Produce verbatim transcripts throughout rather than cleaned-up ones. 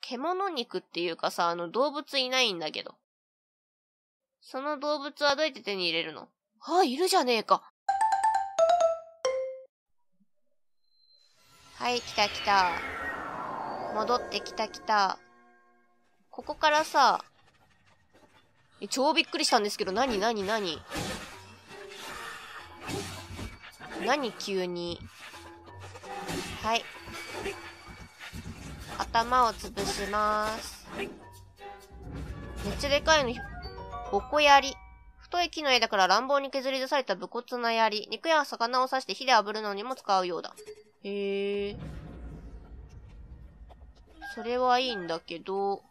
獣肉っていうかさ、あの動物いないんだけど。その動物はどうやって手に入れるの？あ、いるじゃねえか。はい、来た来た。戻ってきた来た。ここからさ、え、超びっくりしたんですけど、なになになに何急に。はい。頭を潰します。めっちゃでかいの、ボコ槍。太い木の枝から乱暴に削り出された武骨な槍。肉や魚を刺して火で炙るのにも使うようだ。へえ。それはいいんだけど。ん？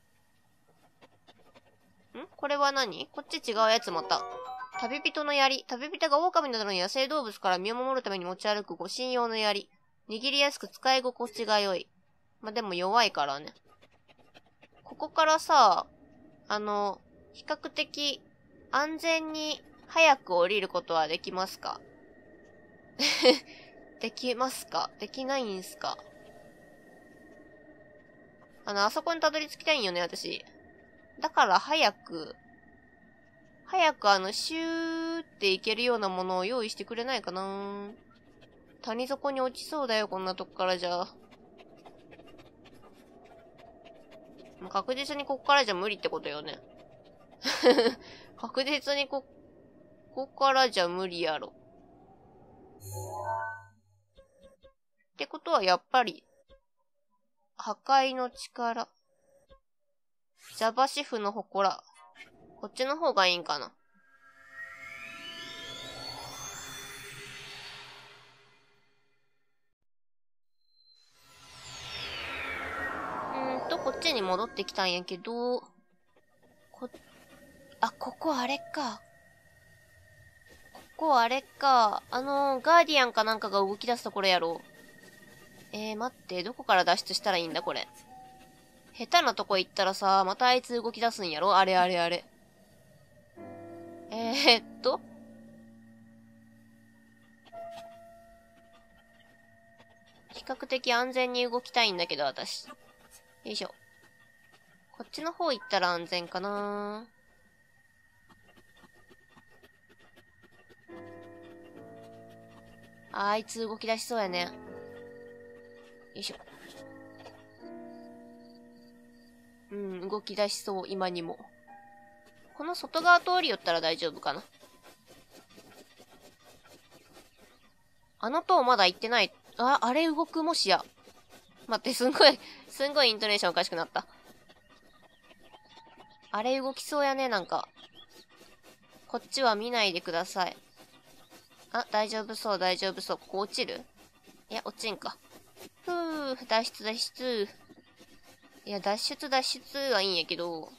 これは何？こっち違うやつまた。旅人の槍。旅人が狼などの野生動物から身を守るために持ち歩く護身用の槍。握りやすく使い心地が良い。まあ、でも弱いからね。ここからさ、あの、比較的安全に早く降りることはできますか？できますか？できないんすか？あの、あそこにたどり着きたいんよね、私。だから早く、早くあの、シューっていけるようなものを用意してくれないかな。谷底に落ちそうだよ、こんなとこからじゃ。確実にここからじゃ無理ってことよね。確実にこ、ここからじゃ無理やろ。ってことはやっぱり、破壊の力。ジャバシフの祠。こっちの方がいいんかな。うーんと、こっちに戻ってきたんやけど、こ、あ、ここあれか。ここあれか。あのー、ガーディアンかなんかが動き出すところやろ。えー、待って、どこから脱出したらいいんだ、これ。下手なとこ行ったらさ、またあいつ動き出すんやろ？あれあれあれ。えー、っと。比較的安全に動きたいんだけど、私。よいしょ。こっちの方行ったら安全かな。あ、あいつ動き出しそうやね。よいしょ。うん、動き出しそう、今にも。この外側通り寄ったら大丈夫かな。あの塔まだ行ってない。あ、あれ動くもしや。待って、すんごい、すんごいイントネーションおかしくなった。あれ動きそうやね、なんか。こっちは見ないでください。あ、大丈夫そう、大丈夫そう。ここ落ちる？いや、落ちんか。ふぅ、脱出脱出。いや、脱出脱出はいいんやけど。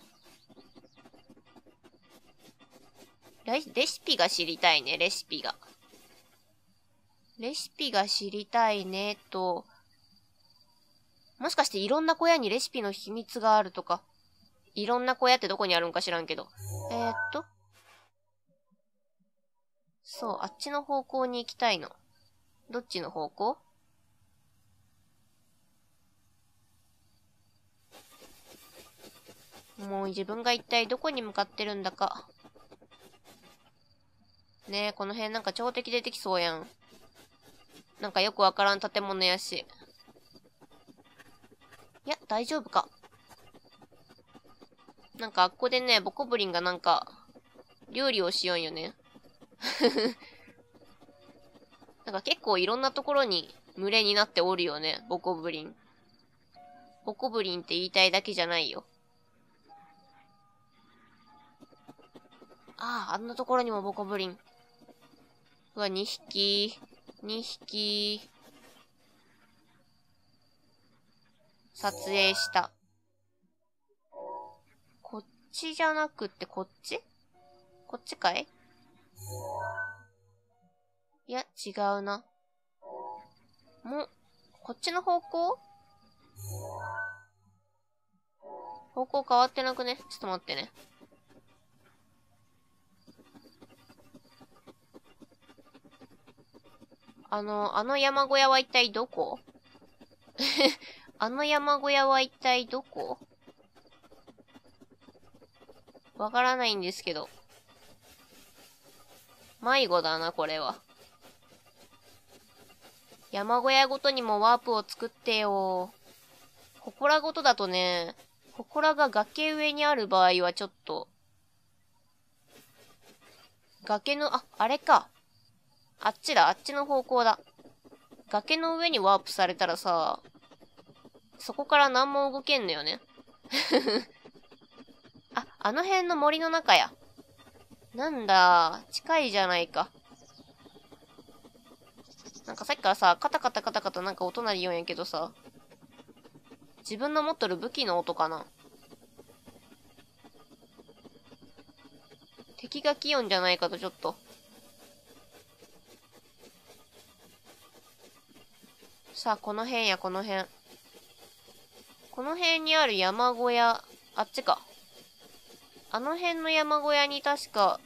レシピが知りたいね、レシピが。レシピが知りたいね、と。もしかしていろんな小屋にレシピの秘密があるとか。いろんな小屋ってどこにあるんか知らんけど。えー、っと。そう、あっちの方向に行きたいの。どっちの方向？もう自分が一体どこに向かってるんだか。ねえ、この辺なんか超敵出てきそうやん。なんかよくわからん建物やし。いや、大丈夫か。なんかあっこでね、ボコブリンがなんか、料理をしようんよね。なんか結構いろんなところに群れになっておるよね、ボコブリン。ボコブリンって言いたいだけじゃないよ。ああ、あんなところにもボコブリン。うわ、にひき。にひき。撮影した。こっちじゃなくってこっち？こっちかい？いや、違うな。も、こっちの方向？方向変わってなくね？ちょっと待ってね。あの、あの山小屋は一体どこ？ あの山小屋は一体どこ？わからないんですけど。迷子だな、これは。山小屋ごとにもワープを作ってよ。祠ごとだとね、祠が崖上にある場合はちょっと、崖の、あ、あれか。あっちだ、あっちの方向だ。崖の上にワープされたらさ、そこから何も動けんのよね。あ、あの辺の森の中や。なんだ、近いじゃないか。なんかさっきからさ、カタカタカタカタなんか音鳴りようんやけどさ、自分の持っとる武器の音かな。敵が来よんじゃないかとちょっと。さあ、この辺や、この辺。この辺にある山小屋、あっちか。あの辺の山小屋に確か、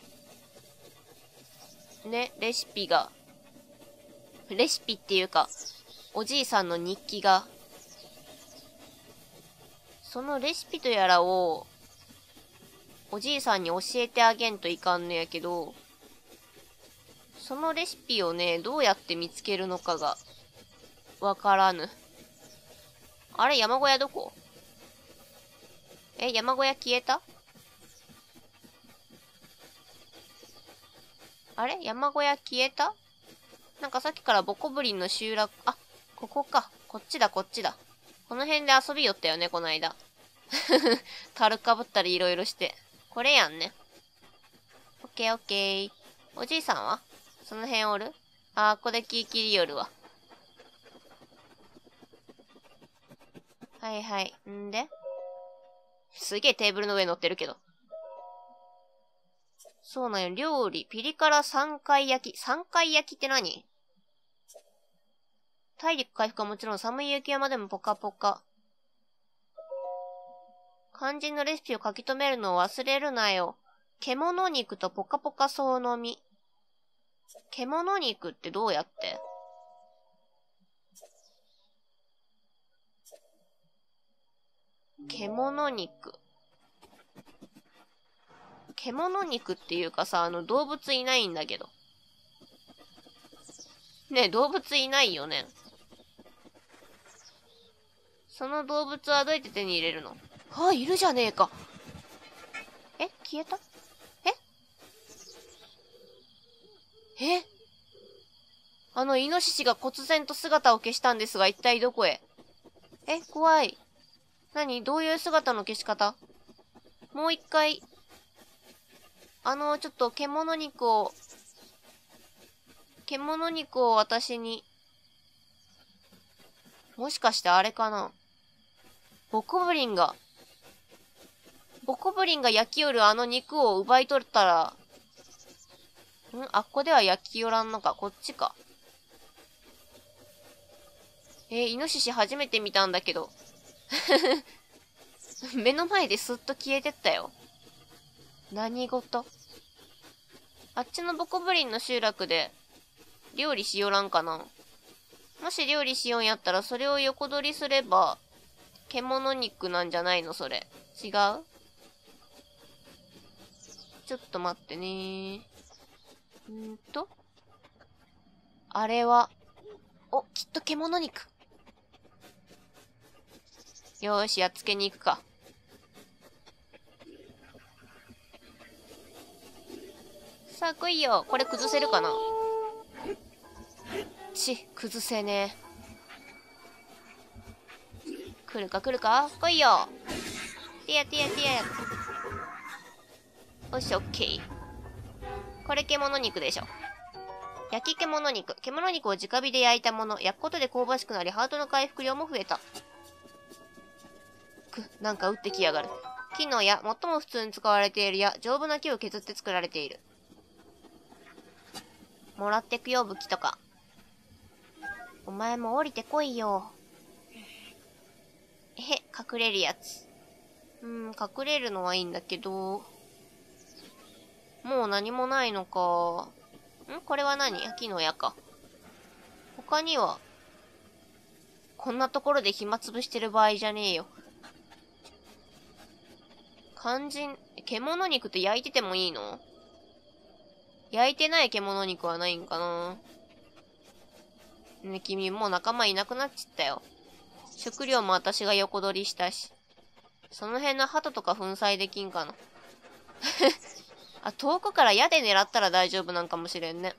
ね、レシピが、レシピっていうか、おじいさんの日記が、そのレシピとやらを、おじいさんに教えてあげんといかんのやけど、そのレシピをね、どうやって見つけるのかが、わからぬ。あれ、山小屋どこ？え、山小屋消えた？あれ？山小屋消えた？なんかさっきからボコブリンの集落、あ、ここか。こっちだ、こっちだ。この辺で遊びよったよね、この間。樽かぶったりいろいろして。これやんね。オッケーオッケー。おじいさんはその辺おる？あー、ここでキーキリよるわ。はいはい。んですげえテーブルの上乗ってるけど。そうなんよ。料理、ピリ辛三回焼き。三回焼きって何？体力回復はもちろん寒い雪山でもポカポカ。肝心のレシピを書き留めるのを忘れるなよ。獣肉とポカポカそうの実。獣肉ってどうやって？獣肉。獣肉っていうかさ、あの動物いないんだけど。ねえ、動物いないよね。その動物はどうやって手に入れるの？ああ、いるじゃねえか。え、消えた？ええ、あのイノシシが忽然と姿を消したんですが、一体どこへ？え、怖い。何？どういう姿の消し方？もう一回、あの、ちょっと獣肉を、獣肉を私に、もしかしてあれかな？ボコブリンが、ボコブリンが焼きよるあの肉を奪い取ったら、ん？あっこでは焼きよらんのか？こっちか。えー、イノシシ初めて見たんだけど。目の前ですっと消えてったよ。何事？あっちのボコブリンの集落で料理しよらんかな？もし料理しようんやったらそれを横取りすれば獣肉なんじゃないの？それ。違う？ちょっと待ってねー。んーと。あれは、お、きっと獣肉。よーし、やっつけに行くか。さあ来いよ。これ崩せるかな？ち、崩せねえ。来るか来るか？来いよ。てやてやてや。よし、オッケー。これ獣肉でしょ。焼き獣肉。獣肉を直火で焼いたもの。焼くことで香ばしくなり、ハートの回復量も増えた。く、なんか撃ってきやがる。木の矢、最も普通に使われている矢、丈夫な木を削って作られている。もらってくよ、武器とか。お前も降りてこいよ。えへ、隠れるやつ。うん、隠れるのはいいんだけど、もう何もないのか。ん？これは何？木の矢か。他には、 こんなところで暇つぶしてる場合じゃねえよ。肝心、獣肉って焼いててもいいの？焼いてない獣肉はないんかな？ね、君もう仲間いなくなっちゃったよ。食料も私が横取りしたし。その辺の鳩とか粉砕できんかな。あ、遠くから矢で狙ったら大丈夫なんかもしれんね。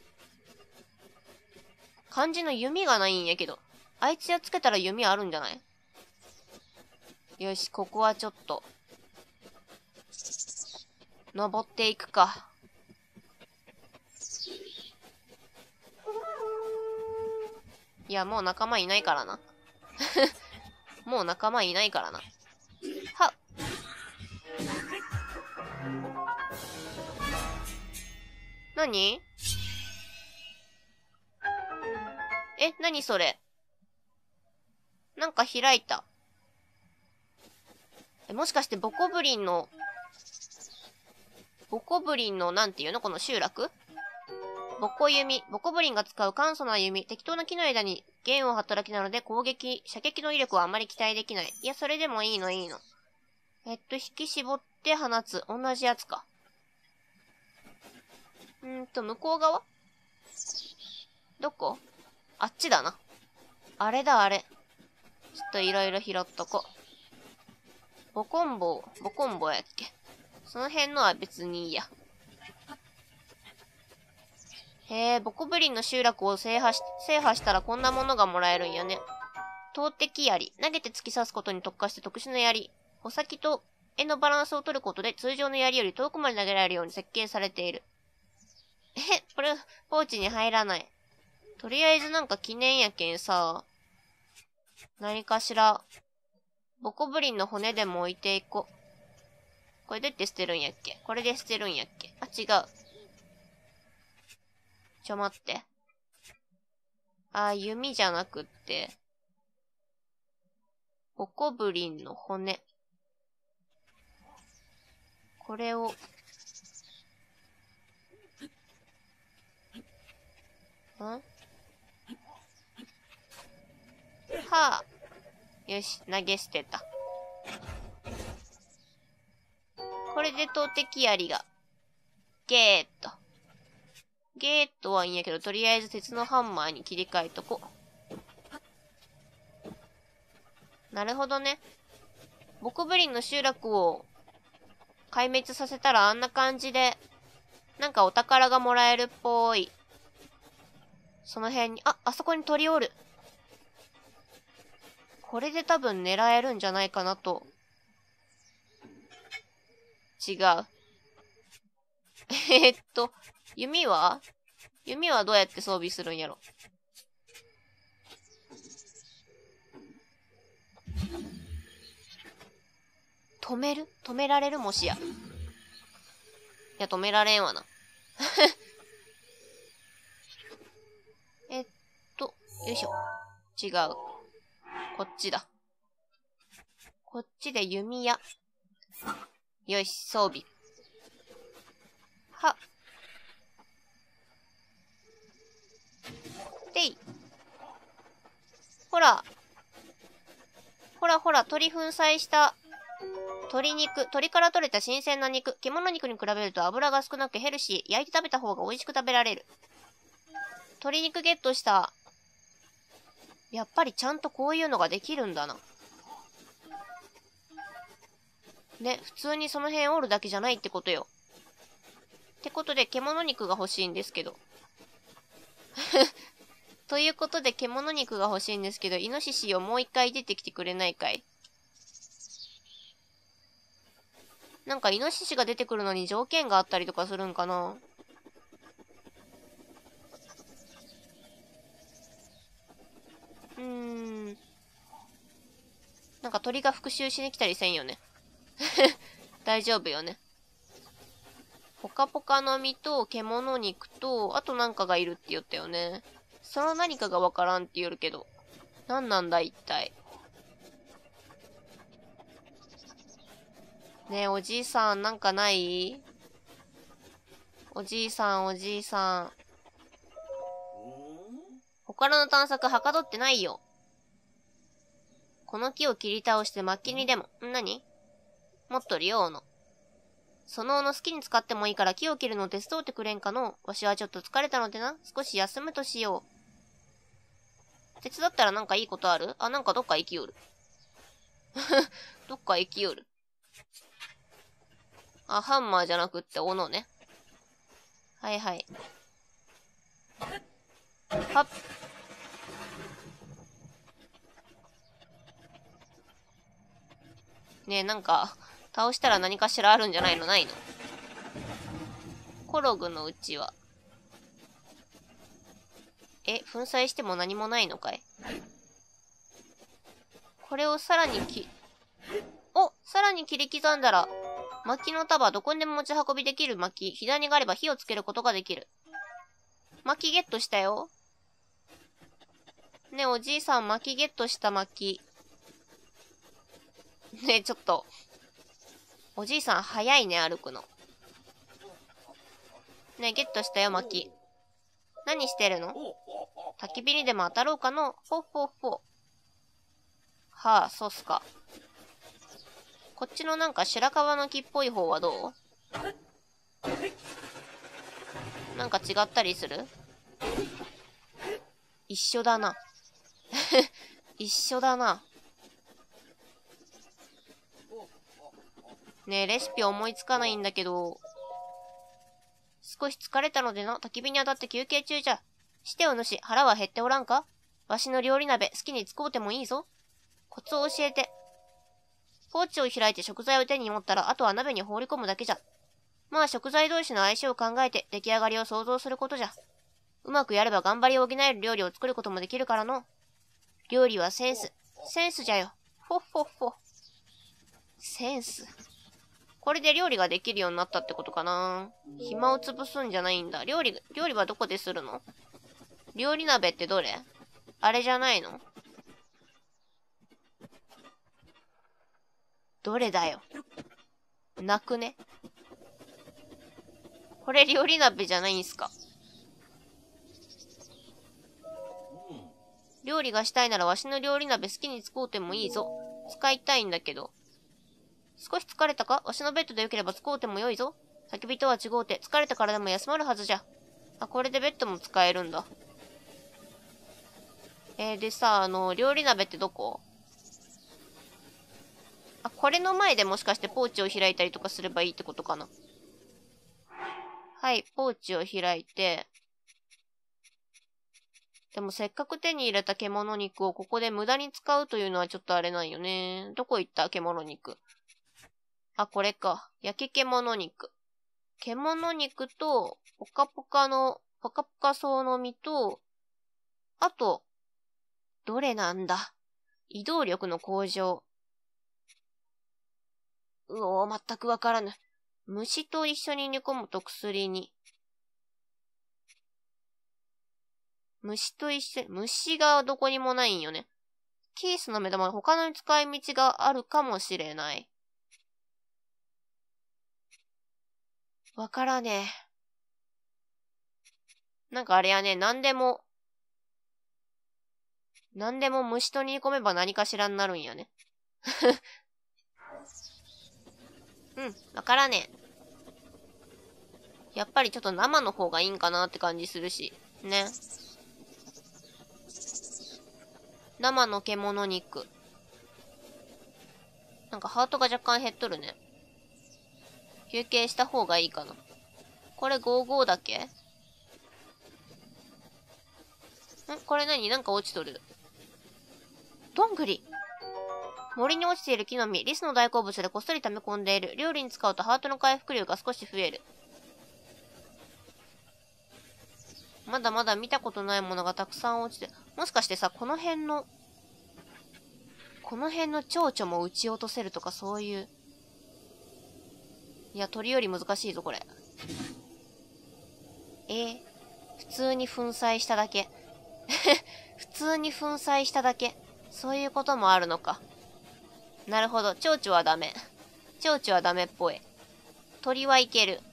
漢字の弓がないんやけど。あいつやっつけたら弓あるんじゃない？よし、ここはちょっと。登っていくか。いや、もう仲間いないからな。もう仲間いないからな。はっ。何？え、何それ？なんか開いた。え、もしかしてボコブリンの、ボコブリンのなんていうのこの集落？ボコ弓。ボコブリンが使う簡素な弓。適当な木の枝に弦を働きなので攻撃、射撃の威力はあまり期待できない。いや、それでもいいのいいの。えっと、引き絞って放つ。同じやつか。うーんと、向こう側？どこ？あっちだな。あれだあれ。ちょっといろいろ拾っとこ。ボコンボ、ボコンボやっけ。その辺のは別にいいや。へえ、ボコブリンの集落を制覇し、制覇したらこんなものがもらえるんやね。投擲槍。投げて突き刺すことに特化して特殊な槍。穂先と柄のバランスを取ることで通常の槍より遠くまで投げられるように設計されている。え、これ、ポーチに入らない。とりあえずなんか記念やけんさ、何かしら、ボコブリンの骨でも置いていこう。これどうやって捨てるんやっけ？これで捨てるんやっけ？あ、違う。ちょ待って。あ、弓じゃなくって、ボコブリンの骨。これを、ん？はあ。よし、投げ捨てた。これで投擲槍が、ゲーッと。ゲーッとはいいんやけど、とりあえず鉄のハンマーに切り替えとこ。なるほどね。ボコブリンの集落を壊滅させたらあんな感じで、なんかお宝がもらえるっぽい。その辺に、あ、あそこに鳥おる。これで多分狙えるんじゃないかなと。違う。えーっと、弓は弓はどうやって装備するんやろ。止める？止められる？もしや。いや、止められんわな。えっと、よいしょ。違う。こっちだ。こっちで弓矢。よし、装備。は。てい。ほら。ほらほら、鳥粉砕した鶏肉。鶏から取れた新鮮な肉。獣肉に比べると油が少なくヘルシー。焼いて食べた方が美味しく食べられる。鶏肉ゲットした。やっぱりちゃんとこういうのができるんだな。ね、普通にその辺おるだけじゃないってことよ。ってことで、獣肉が欲しいんですけど。ということで、獣肉が欲しいんですけど、イノシシをもう一回出てきてくれないかい？なんかイノシシが出てくるのに条件があったりとかするんかな？うーん。なんか鳥が復讐しに来たりせんよね。大丈夫よね。ポカポカの実と獣肉と、あとなんかがいるって言ったよね。その何かがわからんって言うけど。何なんだ一体。ねえ、おじいさんなんかない？おじいさん、おじいさん。他の探索はかどってないよ。 この木を切り倒して薪にでも。ん何もっと量の。その斧好きに使ってもいいから木を切るのを手伝うてくれんかの。わしはちょっと疲れたのでな。少し休むとしよう。手伝ったらなんかいいことある？あ、なんかどっか行きよる。どっか行きよる。あ、ハンマーじゃなくって斧ね。はいはい。はっ。ねえ、なんか、倒したら何かしらあるんじゃないの？ないの？コログのうちは。え、粉砕しても何もないのかい？これをさらにき、お、さらに切り刻んだら、薪の束、どこにでも持ち運びできる薪、左があれば火をつけることができる。薪ゲットしたよ。ねえ、おじいさん、薪ゲットした薪。ねえ、ちょっと。おじいさん、早いね、歩くの。ねえ、ゲットしたよ、薪。何してるの？焚き火にでも当たろうかの？ほっほっほ。はあ、そうっすか。こっちのなんか白樺の木っぽい方はどう？なんか違ったりする？一緒だな。一緒だな。ねえ、レシピ思いつかないんだけど。少し疲れたのでな、焚き火に当たって休憩中じゃ。してお主、腹は減っておらんか？わしの料理鍋、好きに使うてもいいぞ。コツを教えて。ポーチを開いて食材を手に持ったら、あとは鍋に放り込むだけじゃ。まあ食材同士の相性を考えて出来上がりを想像することじゃ。うまくやれば頑張りを補える料理を作ることもできるからの。料理はセンス。センスじゃよ。ほっほっほ。センス。これで料理ができるようになったってことかな。暇を潰すんじゃないんだ。料理、料理はどこでするの？料理鍋ってどれ？あれじゃないの？どれだよ。泣くね。これ料理鍋じゃないんすか？料理がしたいならわしの料理鍋好きに使うてもいいぞ。使いたいんだけど。少し疲れたか？わしのベッドでよければ使うてもよいぞ。焚き火とは違うて疲れたからでも休まるはずじゃ。あ、これでベッドも使えるんだ。えー、でさ、あの、料理鍋ってどこ？あ、これの前でもしかしてポーチを開いたりとかすればいいってことかな。はい、ポーチを開いて。でもせっかく手に入れた獣肉をここで無駄に使うというのはちょっとあれなんよね。どこ行った？獣肉。あ、これか。焼き獣肉。獣肉と、ポカポカの、ポカポカ草の実と、あと、どれなんだ？移動力の向上。うおー、全くわからぬ。虫と一緒に煮込むと薬に。虫と一緒に、虫がどこにもないんよね。キースの目玉、他の使い道があるかもしれない。わからねえ。なんかあれやね、なんでも、なんでも虫と煮込めば何かしらになるんやね。うん、わからねえ。やっぱりちょっと生の方がいいんかなって感じするし。ね。生の獣肉。なんかハートが若干減っとるね。休憩した方がいいかな。これごじゅうごだっけ？ん？これ何？なんか落ちとる。どんぐり。森に落ちている木の実、リスの大好物でこっそり溜め込んでいる。料理に使うとハートの回復量が少し増える。まだまだ見たことないものがたくさん落ちて、もしかしてさ、この辺の、この辺の蝶々も撃ち落とせるとかそういう。いや、鳥より難しいぞ、これ。えー、普通に粉砕しただけ。普通に粉砕しただけ。そういうこともあるのか。なるほど。蝶々はダメ。蝶々はダメっぽい。鳥はいける。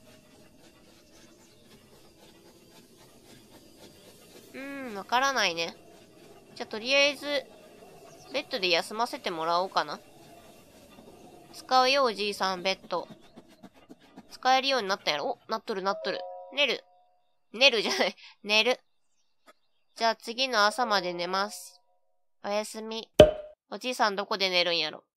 うーん、わからないね。じゃあ、とりあえず、 ベッドで休ませてもらおうかな。使うよ、おじいさん、ベッド。使えるようになったんやろ。お、なっとるなっとる。寝る。寝るじゃない。寝る。じゃあ次の朝まで寝ます。おやすみ。おじいさんどこで寝るんやろ。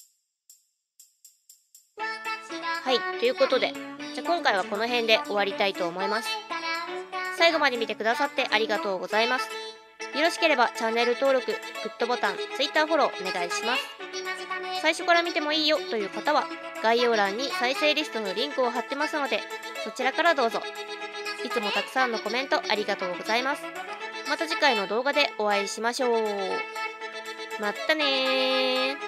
はい、ということで、じゃあ今回はこの辺で終わりたいと思います。最後まで見てくださってありがとうございます。よろしければチャンネル登録、グッドボタン、Twitter フォローお願いします。最初から見てもいいよという方は、概要欄に再生リストのリンクを貼ってますので、そちらからどうぞ。いつもたくさんのコメントありがとうございます。また次回の動画でお会いしましょう。まったねー。